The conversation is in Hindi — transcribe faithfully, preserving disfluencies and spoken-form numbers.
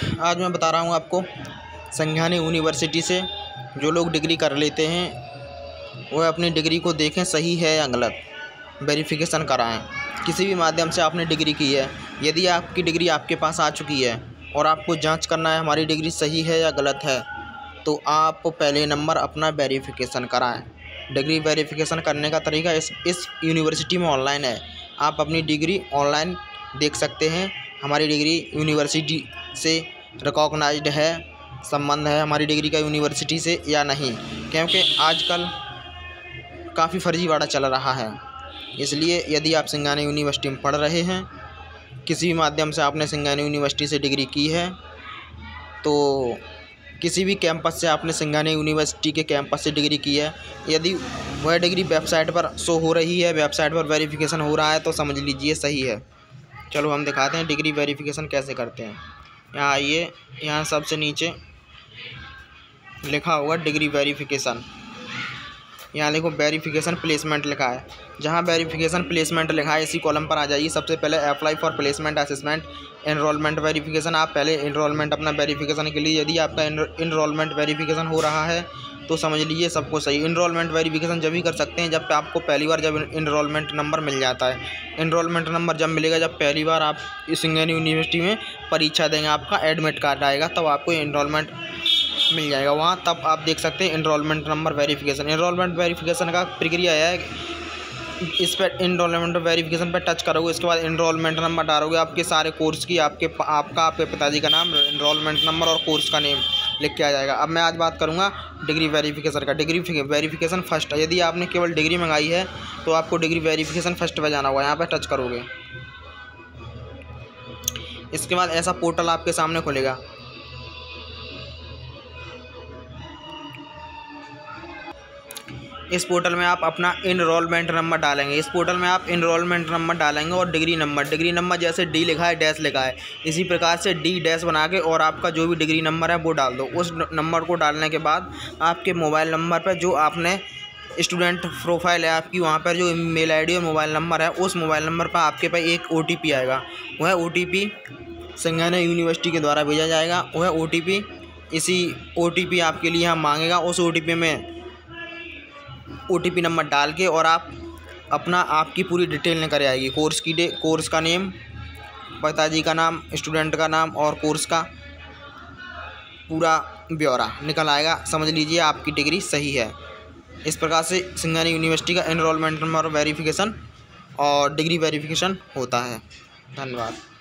आज मैं बता रहा हूँ आपको संज्ञानी यूनिवर्सिटी से जो लोग डिग्री कर लेते हैं वह अपनी डिग्री को देखें सही है या गलत, वेरिफिकेशन कराएं। किसी भी माध्यम से आपने डिग्री की है, यदि आपकी डिग्री आपके पास आ चुकी है और आपको जांच करना है हमारी डिग्री सही है या गलत है, तो आप पहले नंबर अपना वेरिफिकेशन कराएं। डिग्री वेरिफिकेशन करने का तरीका इस इस यूनिवर्सिटी में ऑनलाइन है। आप अपनी डिग्री ऑनलाइन देख सकते हैं। हमारी डिग्री यूनिवर्सिटी से रिकॉग्नाइज्ड है, संबंध है हमारी डिग्री का यूनिवर्सिटी से या नहीं, क्योंकि आजकल काफ़ी फर्जीवाड़ा चल रहा है। इसलिए यदि आप संज्ञानी यूनिवर्सिटी में पढ़ रहे हैं, किसी भी माध्यम से आपने संज्ञानी यूनिवर्सिटी से डिग्री की है, तो किसी भी कैंपस से आपने संज्ञानी यूनिवर्सिटी के कैंपस से डिग्री की है, यदि वह डिग्री वेबसाइट पर शो हो रही है, वेबसाइट पर वेरिफिकेशन हो रहा है, तो समझ लीजिए सही है। चलो हम दिखाते हैं डिग्री वेरिफिकेशन कैसे करते हैं। यहाँ आइए, यहाँ सबसे नीचे लिखा हुआ डिग्री वेरिफिकेशन, यहाँ लिखो वेरिफिकेशन प्लेसमेंट लिखा है। जहाँ वेरिफिकेशन प्लेसमेंट लिखा है इसी कॉलम पर आ जाइए। सबसे पहले apply for placement assessment enrolment verification. आप पहले एनरोलमेंट अपना वेरिफिकेशन के लिए, यदि आपका एनरोलमेंट वेरिफिकेशन हो रहा है तो समझ लीजिए सबको सही। एनरोलमेंट वेरिफिकेशन जब भी कर सकते हैं जब आपको पहली बार जब एनरोलमेंट नंबर मिल जाता है। एनरोलमेंट नंबर जब मिलेगा जब पहली बार आप संज्ञानी यूनिवर्सिटी में परीक्षा देंगे, आपका एडमिट कार्ड आएगा, तब आपको एनरोलमेंट मिल जाएगा वहाँ, तब आप देख सकते हैं enrolment number verification. Enrolment verification का प्रक्रिया है, इस पर एनरोलमेंट वेरिफिकेशन पर टच करोगे, इसके बाद एनरोलमेंट नंबर डालोगे, आपके सारे कोर्स की, आपके आपका आपके पिताजी का नाम, एनरोलमेंट नंबर और कोर्स का नेम लिख के आ जाएगा। अब मैं आज बात करूंगा डिग्री वेरिफिकेशन का। डिग्री वेरिफिकेशन फर्स्ट, यदि आपने केवल डिग्री मंगाई है तो आपको डिग्री वेरिफिकेशन फर्स्ट पे जाना होगा, यहाँ पर टच करोगे। इसके बाद ऐसा पोर्टल आपके सामने खुलेगा। इस पोर्टल में आप अपना इनरोलमेंट नंबर डालेंगे। इस पोर्टल में आप इनरोलमेंट नंबर डालेंगे और डिग्री नंबर, डिग्री नंबर जैसे डी लिखा है डैश लिखा है, इसी प्रकार से डी डैश बना के और आपका जो भी डिग्री नंबर है वो डाल दो। उस नंबर को डालने के बाद आपके मोबाइल नंबर पर जो आपने स्टूडेंट प्रोफाइल है आपकी, वहाँ पर जो ईमेल आईडी और मोबाइल नंबर है, उस मोबाइल नंबर पर आपके पास एक ओ टी पी आएगा। वह O T P Sangyani university के द्वारा भेजा जाएगा। वह ओ टी पी इसी ओ टी पी आपके लिए यहाँ मांगेगा। उस ओ टी पी में ओ टी पी नंबर डाल के और आप अपना आपकी पूरी डिटेल निकल आएगी। कोर्स की डे कोर्स का नेम, पिताजी का नाम, स्टूडेंट का नाम और कोर्स का पूरा ब्यौरा निकल आएगा। समझ लीजिए आपकी डिग्री सही है। इस प्रकार से संज्ञानी यूनिवर्सिटी का एनरोलमेंट नंबर वेरिफिकेशन और डिग्री वेरिफिकेशन होता है। धन्यवाद।